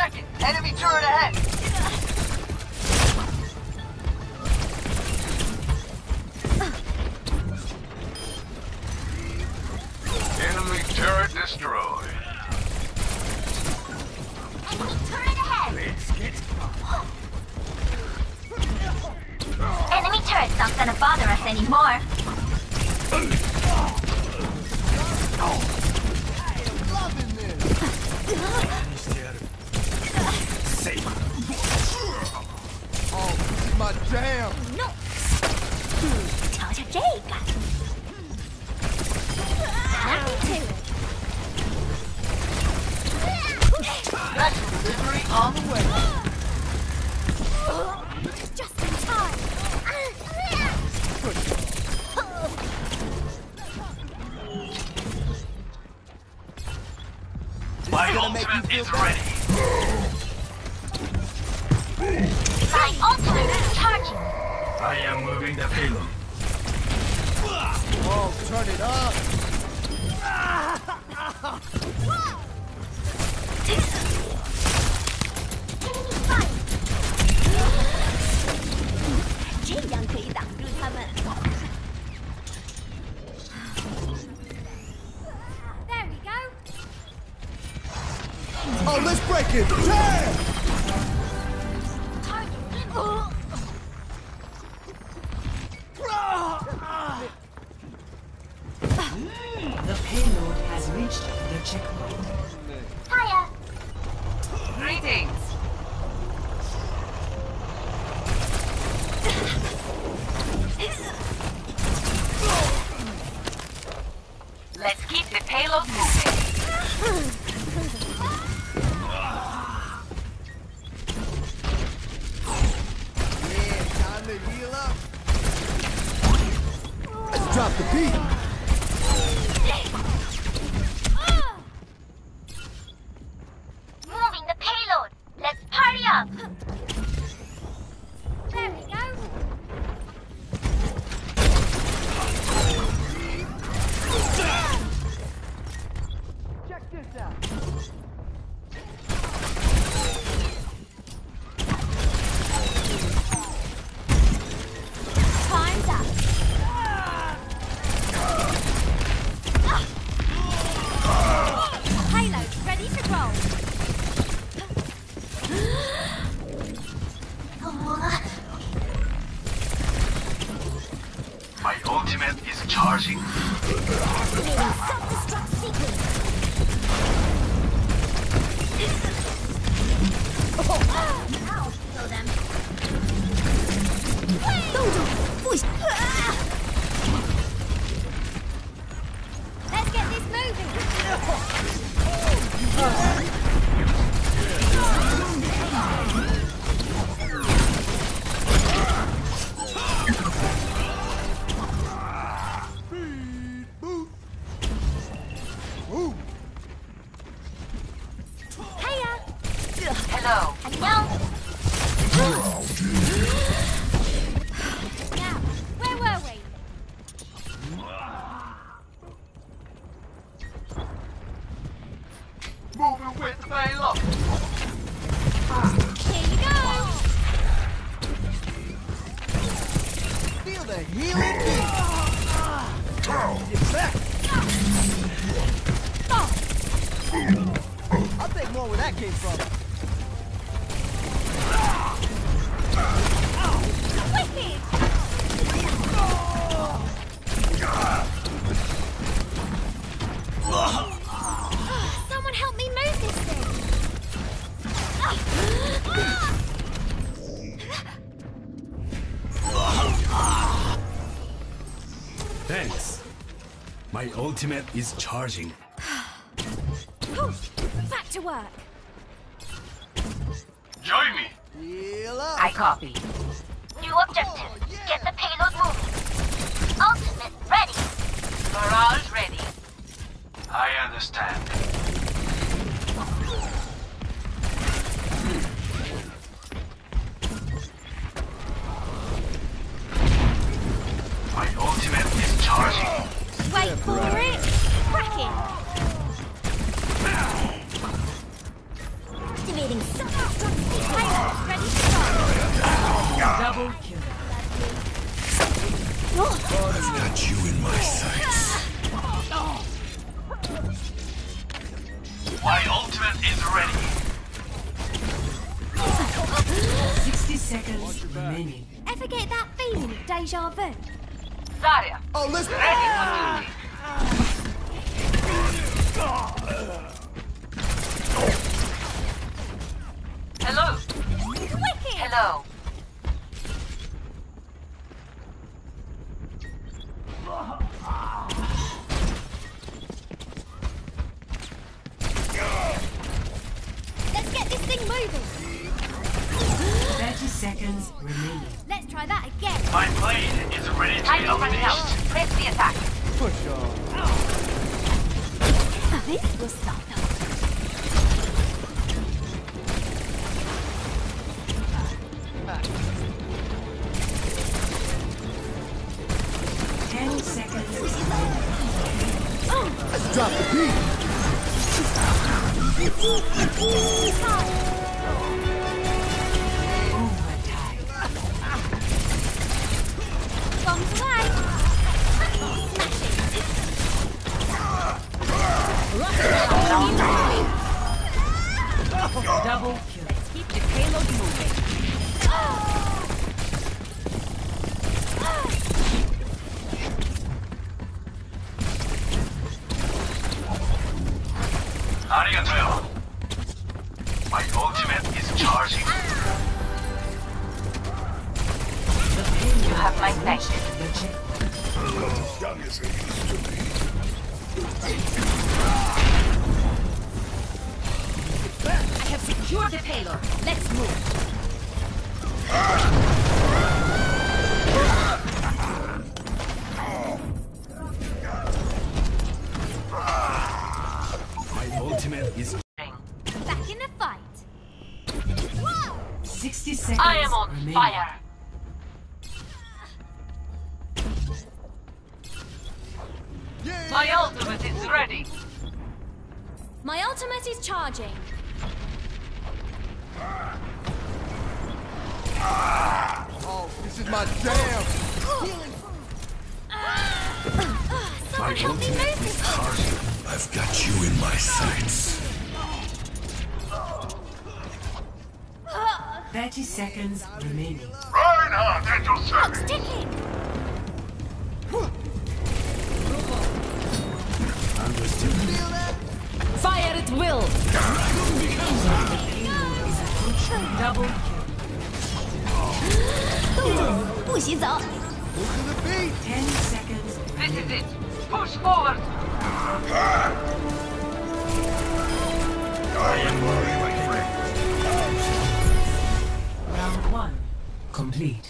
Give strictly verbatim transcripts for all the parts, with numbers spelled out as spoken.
second. Enemy turret ahead. Enemy turret destroyed. Enemy turret ahead. Let's get Enemy turret's not gonna bother us anymore. Oh, this is my jam. No. 瞧瞧这个。Nothing to it. Special delivery on the way. Just in time. My gonna make you ultimate feel is better. ready. My ultimate is charging. I am moving the payload. Oh, turn it up. Enemy fire. 这样可以挡住他们。There we go. Oh, let's break it. Jam! Target. The payload has reached the checkpoint. Hiya. Greetings. Let's keep the payload moving. Yeah, time to heal up. Let's drop the beat. Moving the payload. Let's party up. There we go. Check this out. Time's up. Payload ready to roll. My ultimate is charging. Self-destruct sequence. I'll kill them. Let's get this moving. Speed boost. Ooh. Hiya. Hello. 안녕. Now, where were we? Moving with the payload. Here you go. Feel the healing beat. Get back. I'll take more where that came from. Wicked. Someone help me move this thing. Thanks. My ultimate is charging. Back to work. Join me. Heal up. I copy. New objective. Get the payload moving. Ultimate ready. Barrage ready. I understand. My ultimate is charging. Wait for it. Cracking. Activating. My ultimate is ready. sixty seconds remaining. Ever get that feeling of deja vu? Zarya, Oh, let's ready for duty. Hello. Wicked! Hello. Let's get this thing moving. thirty seconds remaining. Let's try that again. My blade is ready to be Timing running out. unleashed. Press the attack. push on. This will stop them. Ten seconds. Let's drop the beat. Overtime. Bombs away. Double kill. Keep the payload moving. Arigato. My ultimate is charging. You have my thanks. The check. Young as it used to be. I have secured the payload. Let's move. My ultimate is Back in the fight. Whoa! Sixty seconds. I am on remaining. fire. My ultimate is ready. My ultimate is charging. Oh, this is my jam. my Someone help me ultimate move is this. charging. I've got you in my sights. Thirty seconds remaining. Reinhardt at your Clock's service. ticking. Understood. Feel that? Fire at will. Double kill. 不许走。 Move to the beat. Ten seconds. This is it. Push forward. I am worried, my friend. Round one. Complete.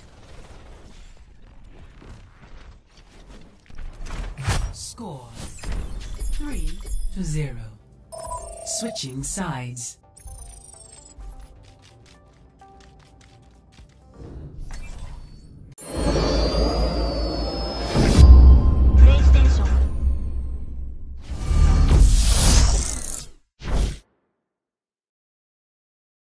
Score. Three to zero. Switching sides.